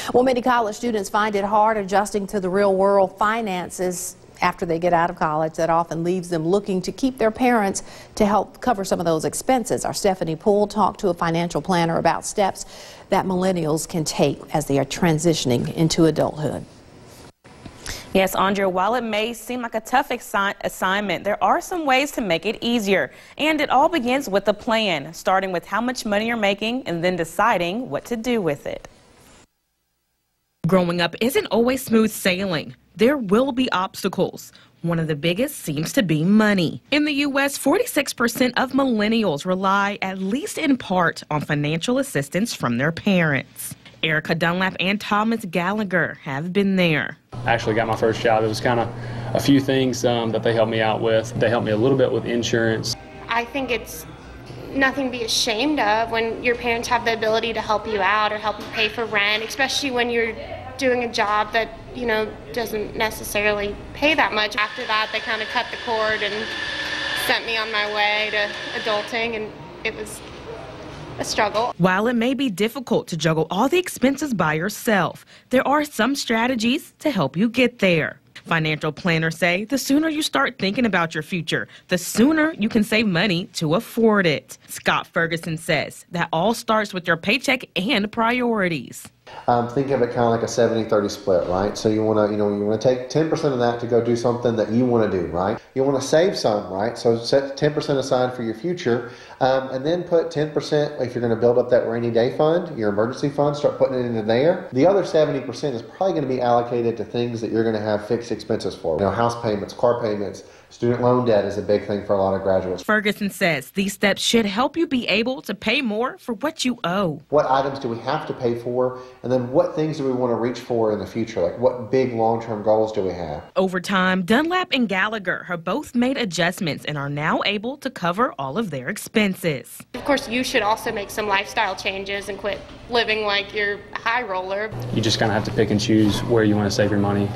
Well, many college students find it hard adjusting to the real world finances after they get out of college. That often leaves them looking to keep their parents to help cover some of those expenses. Our Stephanie Poole talked to a financial planner about steps that millennials can take as they are transitioning into adulthood. Yes, Andrea, while it may seem like a tough assignment, there are some ways to make it easier. And it all begins with a plan, starting with how much money you're making and then deciding what to do with it. Growing up isn't always smooth sailing. There will be obstacles. One of the biggest seems to be money. In the U.S., 46% of millennials rely, at least in part, on financial assistance from their parents. Erica Dunlap and Thomas Gallagher have been there. I actually got my first job. It was kind of a few things that they helped me out with. They helped me a little bit with insurance. I think it's nothing to be ashamed of when your parents have the ability to help you out or help you pay for rent, especially when you're doing a job that, you know, doesn't necessarily pay that much. After that, they kind of cut the cord and sent me on my way to adulting, and it was a struggle. While it may be difficult to juggle all the expenses by yourself, there are some strategies to help you get there. Financial planners say the sooner you start thinking about your future, the sooner you can save money to afford it. Scott Ferguson says that all starts with your paycheck and priorities. Think of it kind of like a 70-30 split, right? So you want to take 10% of that to go do something that you want to do, right? You want to save some, right? So set 10% aside for your future, and then put 10% if you're going to build up that rainy day fund, your emergency fund, start putting it into there. The other 70% is probably going to be allocated to things that you're going to have fixed expenses for. You know, house payments, car payments. Student loan debt is a big thing for a lot of graduates. Ferguson says these steps should help you be able to pay more for what you owe. What items do we have to pay for? And then what things do we want to reach for in the future? Like what big long-term goals do we have? Over time, Dunlap and Gallagher have both made adjustments and are now able to cover all of their expenses. Of course, you should also make some lifestyle changes and quit living like you're a high roller. You just kind of have to pick and choose where you want to save your money.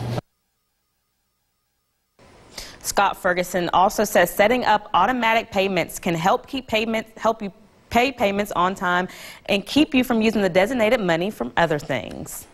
Scott Ferguson also says setting up automatic payments can help you pay payments on time and keep you from using the designated money from other things.